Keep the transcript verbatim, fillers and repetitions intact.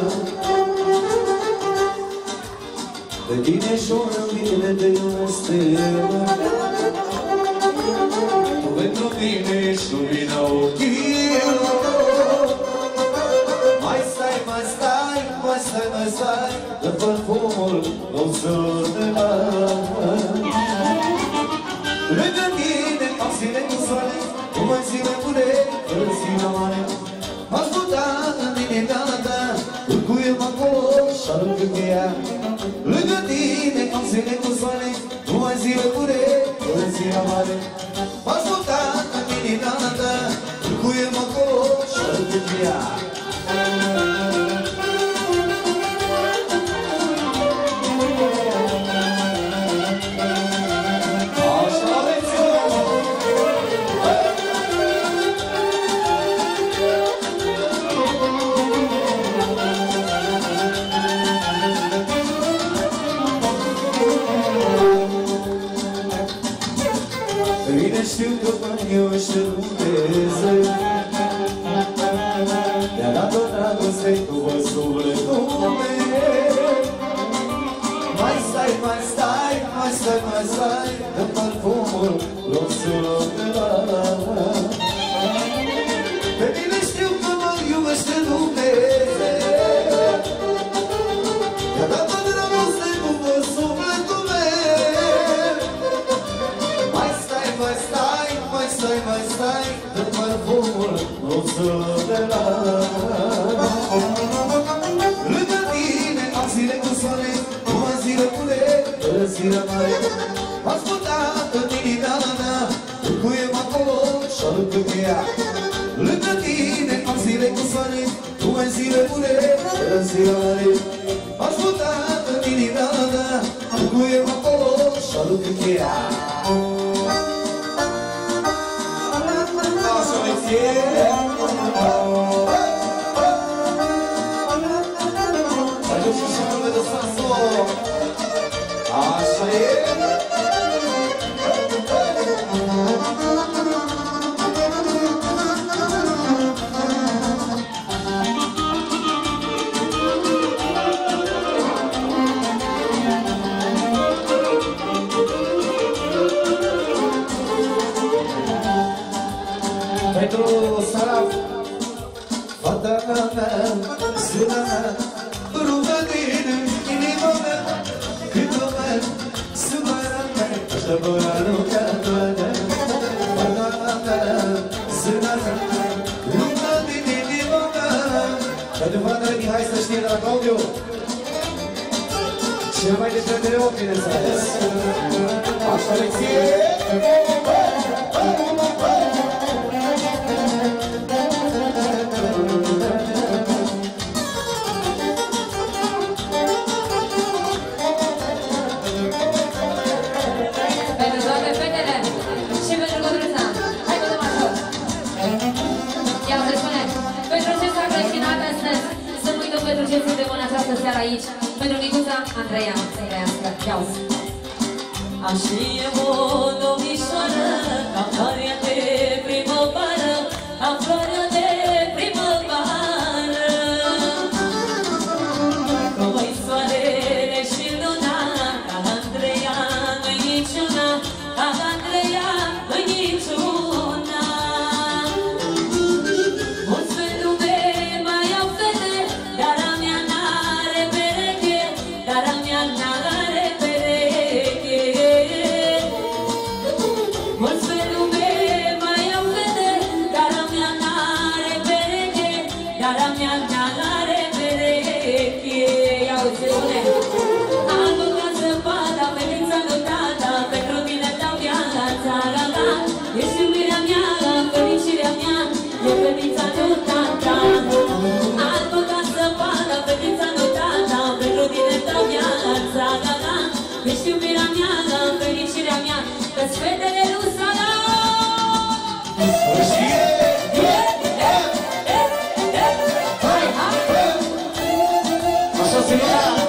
De tine și-o rămâne te iubește. Tu pentru mine ești lumina ochii. Mai stai, mai stai, mai stai, mai stai, de parfumul dulcior de mare. Lângă tine am zile cu soare, cum ai zile bune, fără zile mare. M-aș putea în inima ta, urcuie-mă acolo și-aruncă cheia. Lângă tine am zile cu soare, cum ai zile bune, fără zile mare. M-aș putea în inima ta, urcuie-mă acolo și-aruncă cheia. Știu că mă iubește Dumnezeu, mi-a dat-o dragoste cu vă sufletul meu. Mai stai, mai stai, mai stai, mai stai, de parfumul rosul de la. Pe mine știu că mă iubește Dumnezeu, mi-a dat-o dragoste cu vă sufletul meu. Mai stai, mai stai, mai stai, mai stai, de parfumul rosul de la. Lângă tine am zile cu soare, cum am zile bune, fără zile mare. M-aș putea în inima mea, urcuie-mă acolo și-aruncă cheia. Lângă tine am zile cu soare, cum am zile bune, fără zile mare. M-aș putea în inima mea, urcuie-mă acolo și-aruncă cheia. Așa e. Pentru Saraf, fata mea, sâna mea, rugă din inima mea, cât o mea, sâna mea, așa vă arunca toată. Fata mea, sâna mea, rugă din inima mea. Pentru fratele Mihai să știe de la Claudiu, cel mai despre mereu, bineînțeles. Așa lecție! Pentru ce suntem în această seară aici, pentru Nicuța Andreea, să-i trăiască. Ia-uzi! Așa e o domnișoară, ca floarea de primăvară, ca floarea de primăvară. Cum-i soarele și luna, ca Andreea nu-i niciuna, ca Andreea nu-i niciuna. Mulți pe lume mai au fete, dar a mea n-are pereche, dar a mea n-are pereche. Mulți pe lume mai au fete, dar a mea n-are pereche, dar a mea n-are pereche. Ia-uite, spune! Am băgat zăpada pe vița lui tata, pentru tine dau viața țara ta. Ești iubirea mea, fericirea mea, e pe vița lui tata. Am băgat zăpada pe vița lui tata, pentru tine dau viața țara ta. Ești iubirea mea, fericirea mea, că-ți fetele lui Sala. Așa se ia!